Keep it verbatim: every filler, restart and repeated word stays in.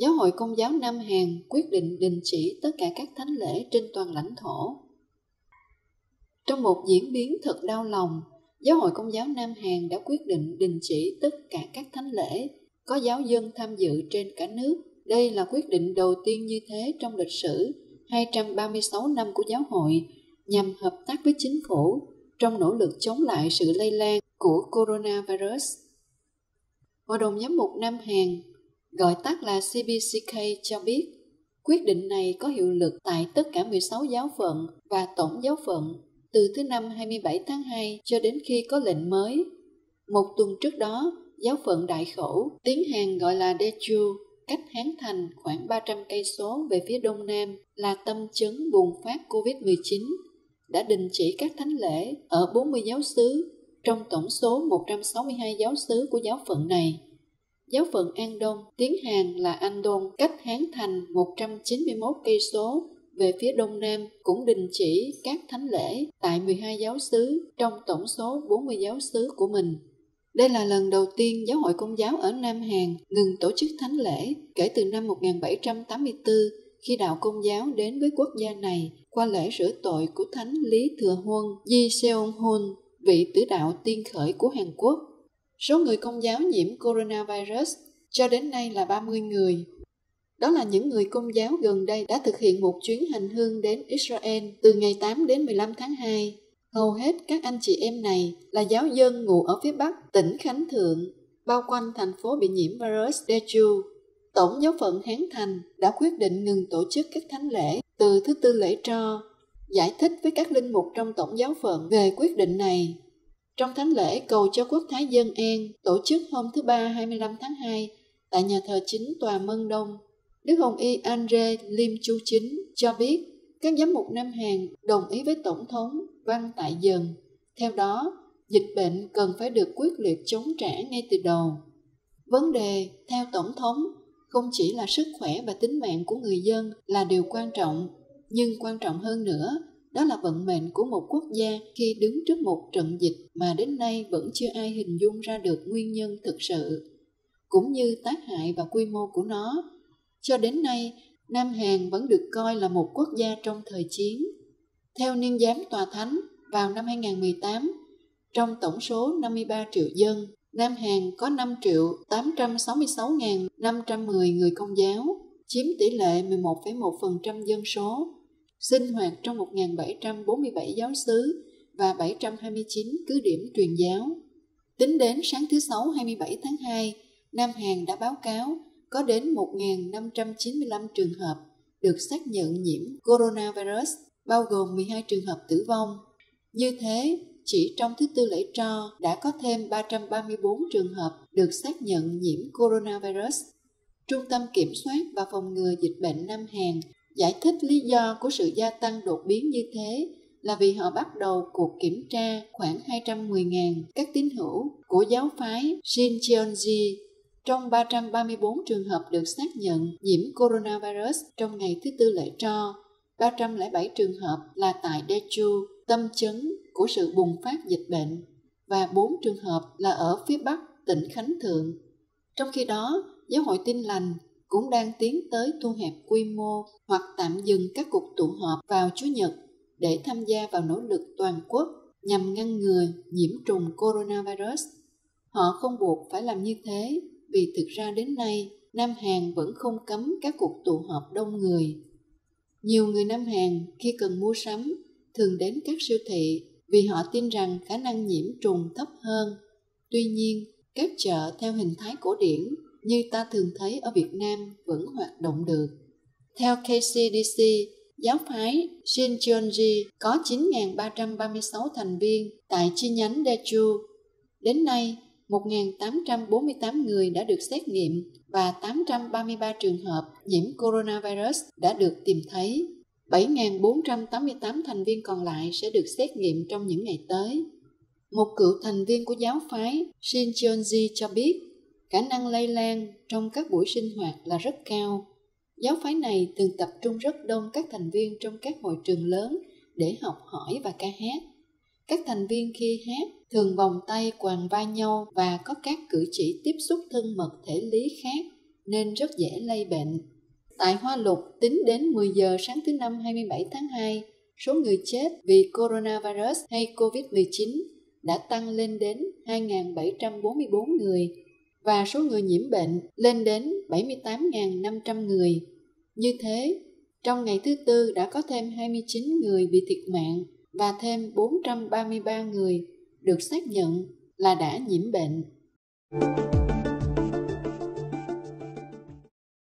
Giáo hội Công giáo Nam Hàn quyết định đình chỉ tất cả các thánh lễ trên toàn lãnh thổ. Trong một diễn biến thật đau lòng, Giáo hội Công giáo Nam Hàn đã quyết định đình chỉ tất cả các thánh lễ có giáo dân tham dự trên cả nước. Đây là quyết định đầu tiên như thế trong lịch sử hai trăm ba mươi sáu năm của giáo hội nhằm hợp tác với chính phủ trong nỗ lực chống lại sự lây lan của coronavirus. Hội đồng Giám mục Nam Hàn, gọi tắt là xê bê xê ca, cho biết quyết định này có hiệu lực tại tất cả mười sáu giáo phận và tổng giáo phận từ thứ Năm hai mươi bảy tháng hai cho đến khi có lệnh mới. Một tuần trước đó, giáo phận Đại Khẩu, tiếng Hàn gọi là Daeju, cách Hán Thành khoảng ba trăm cây số về phía đông nam là tâm chấn bùng phát covid mười chín, đã đình chỉ các thánh lễ ở bốn mươi giáo xứ trong tổng số một trăm sáu mươi hai giáo xứ của giáo phận này. Giáo phận An Đông, tiếng Hàn là Andong, cách Hán Thành một trăm chín mươi mốt cây số về phía đông nam cũng đình chỉ các thánh lễ tại mười hai giáo xứ trong tổng số bốn mươi giáo xứ của mình. Đây là lần đầu tiên Giáo hội Công giáo ở Nam Hàn ngừng tổ chức thánh lễ kể từ năm một nghìn bảy trăm tám mươi tư, khi đạo Công giáo đến với quốc gia này qua lễ rửa tội của Thánh Lý Thừa Huân Ji Seong Hun, vị tử đạo tiên khởi của Hàn Quốc. Số người Công giáo nhiễm coronavirus cho đến nay là ba mươi người. Đó là những người Công giáo gần đây đã thực hiện một chuyến hành hương đến Israel từ ngày tám đến mười lăm tháng hai. Hầu hết các anh chị em này là giáo dân ngụ ở phía Bắc tỉnh Khánh Thượng, bao quanh thành phố bị nhiễm virus Daeju. Tổng giáo phận Hán Thành đã quyết định ngừng tổ chức các thánh lễ từ thứ Tư lễ Tro, giải thích với các linh mục trong tổng giáo phận về quyết định này. Trong thánh lễ cầu cho quốc thái dân an tổ chức hôm thứ Ba hai mươi lăm tháng hai tại nhà thờ chính tòa Mân Đông, Đức Hồng Y Andre Lim Chu Chính cho biết các giám mục Nam Hàn đồng ý với Tổng thống Văn Tại Dần. Theo đó, dịch bệnh cần phải được quyết liệt chống trả ngay từ đầu. Vấn đề, theo Tổng thống, không chỉ là sức khỏe và tính mạng của người dân là điều quan trọng, nhưng quan trọng hơn nữa, đó là vận mệnh của một quốc gia khi đứng trước một trận dịch mà đến nay vẫn chưa ai hình dung ra được nguyên nhân thực sự, cũng như tác hại và quy mô của nó. Cho đến nay, Nam Hàn vẫn được coi là một quốc gia trong thời chiến. Theo niên giám tòa thánh, vào năm hai không một tám, trong tổng số năm mươi ba triệu dân, Nam Hàn có năm triệu tám trăm sáu mươi sáu nghìn năm trăm mười người Công giáo, chiếm tỷ lệ mười một phẩy một phần trăm dân số, sinh hoạt trong một nghìn bảy trăm bốn mươi bảy giáo xứ và bảy trăm hai mươi chín cứ điểm truyền giáo. Tính đến sáng thứ Sáu hai mươi bảy tháng hai, Nam Hàn đã báo cáo có đến một nghìn năm trăm chín mươi lăm trường hợp được xác nhận nhiễm coronavirus, bao gồm mười hai trường hợp tử vong. Như thế, chỉ trong thứ Tư lễ Tro đã có thêm ba trăm ba mươi bốn trường hợp được xác nhận nhiễm coronavirus. Trung tâm Kiểm soát và Phòng ngừa Dịch bệnh Nam Hàn giải thích lý do của sự gia tăng đột biến như thế là vì họ bắt đầu cuộc kiểm tra khoảng hai trăm mười nghìn các tín hữu của giáo phái Shincheonji. Trong ba trăm ba mươi bốn trường hợp được xác nhận nhiễm coronavirus trong ngày thứ Tư lễ Tro, ba trăm lẻ bảy trường hợp là tại Daeju, tâm chấn của sự bùng phát dịch bệnh, và bốn trường hợp là ở phía Bắc tỉnh Khánh Thượng. Trong khi đó, Giáo hội Tin lành cũng đang tiến tới thu hẹp quy mô hoặc tạm dừng các cuộc tụ họp vào Chủ nhật để tham gia vào nỗ lực toàn quốc nhằm ngăn ngừa nhiễm trùng coronavirus. Họ không buộc phải làm như thế vì thực ra đến nay, Nam Hàn vẫn không cấm các cuộc tụ họp đông người. Nhiều người Nam Hàn khi cần mua sắm thường đến các siêu thị vì họ tin rằng khả năng nhiễm trùng thấp hơn. Tuy nhiên, các chợ theo hình thái cổ điển như ta thường thấy ở Việt Nam vẫn hoạt động được. Theo K C D C, giáo phái Shincheonji có chín nghìn ba trăm ba mươi sáu thành viên tại chi nhánh Daeju. Đến nay, một nghìn tám trăm bốn mươi tám người đã được xét nghiệm và tám trăm ba mươi ba trường hợp nhiễm coronavirus đã được tìm thấy. bảy nghìn bốn trăm tám mươi tám thành viên còn lại sẽ được xét nghiệm trong những ngày tới. Một cựu thành viên của giáo phái Shincheonji cho biết khả năng lây lan trong các buổi sinh hoạt là rất cao. Giáo phái này thường tập trung rất đông các thành viên trong các hội trường lớn để học hỏi và ca hát. Các thành viên khi hát thường vòng tay quàng vai nhau và có các cử chỉ tiếp xúc thân mật thể lý khác. nên rất dễ lây bệnh. Tại Hoa Lục, tính đến mười giờ sáng thứ Năm hai mươi bảy tháng hai, số người chết vì coronavirus hay covid mười chín đã tăng lên đến hai nghìn bảy trăm bốn mươi bốn người và số người nhiễm bệnh lên đến bảy mươi tám nghìn năm trăm người. Như thế, trong ngày thứ Tư đã có thêm hai mươi chín người bị thiệt mạng và thêm bốn trăm ba mươi ba người được xác nhận là đã nhiễm bệnh.